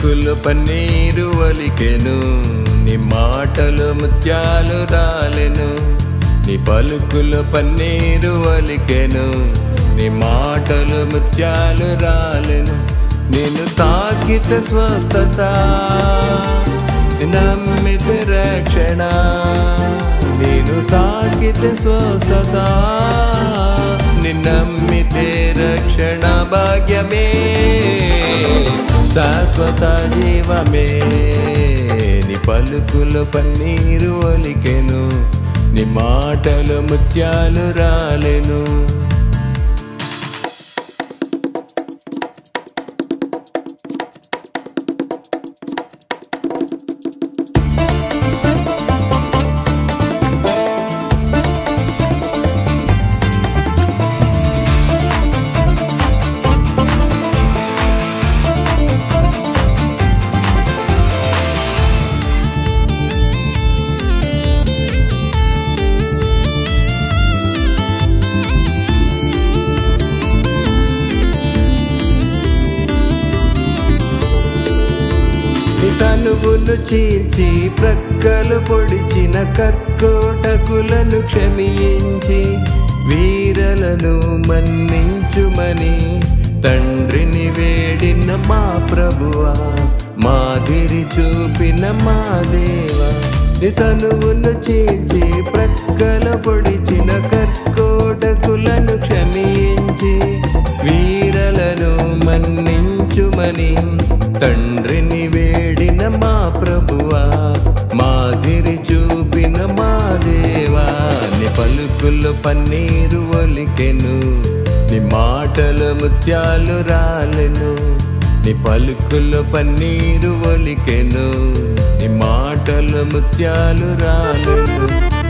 పలుకులు పన్నీరు ఒలికెను, నీ మాటలు ముత్యాలు రాలెను. నీ పలుకులు పన్నీరు ఒలికెను, నీ మాటలు ముత్యాలు రాలెను. నేను తాకితే స్వస్థత, నమ్మితే రక్షణ. నేను తాకితే స్వస్థత, నమ్మితే రక్షణ. భాగ్యమే శాశ్వత జీవమే. నీ పలుకులు పన్నీరు ఒలికెను, నీ మాటలు ముత్యాలు రాలెను. తనువును చీల్చి ప్రక్కలు పొడిచిన కర్కోటకులను క్షమించి, వీరలను మన్నించుమని తండ్రిని వేడిన మా ప్రభువా, మాదిరి చూపిన మా దేవా. తనువును చీల్చి ప్రక్కలు పొడిచిన కర్కోటకులను క్షమించి, వీరలను మన్నించుమని తండ్రిని వేడిన మా ప్రభువా, మాదిరి చూపిన మా దేవా. నీ పలుకులు పన్నీరు ఒలికెను, నీ మాటలు ముత్యాలు రాలెను. నీ పలుకులు పన్నీరు ఒలికెను, నీ మాటలు ముత్యాలు రాలెను.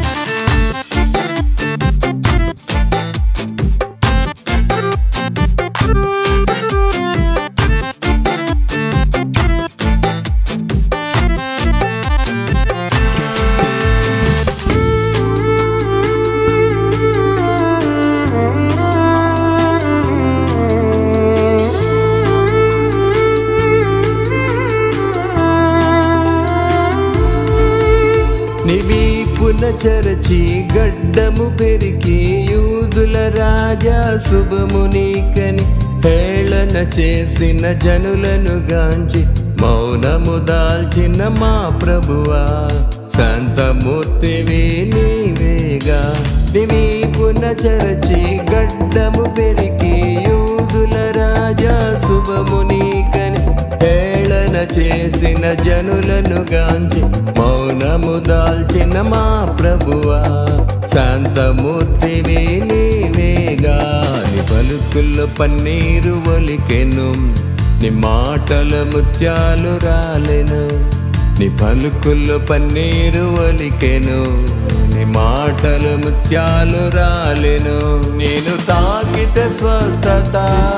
నీ వీపున చరచి గడ్డము పెరికి, యూదుల రాజా శుభము నీకని హేళన చేసిన జనులను గాంచి, మౌనము దాల్చిన మా ప్రభువా, శాంతమూర్తివి నీవేగా. నీ వీపున చరచి గడ్డము పెరికి, యూదుల రాజా శుభము నీకని హేళన చేసిన జనులను గాంచి, మౌనము దాల్చిన మా ప్రభువా, శాంతమూర్తివి నీవేగా. నీ పలుకులు పన్నీరు ఒలికెను, నీ మాటలు ముత్యాలు రాలెను. నీ పలుకులు పన్నీరు ఒలికెను, నీ మాటలు ముత్యాలు రాలెను. నేను తాకితే స్వస్థత,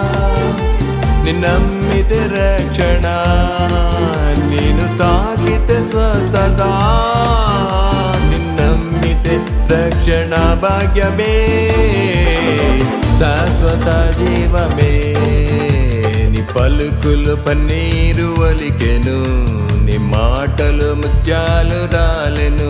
నమ్మితే రక్షణ. నేను తాకితే స్వస్థత, నమ్మితే రక్షణ. భాగ్యమే శాశ్వత జీవమే. నీ పలుకులు పన్నీరు ఒలికెను, నీ మాటలు ముత్యాలు రాలెను.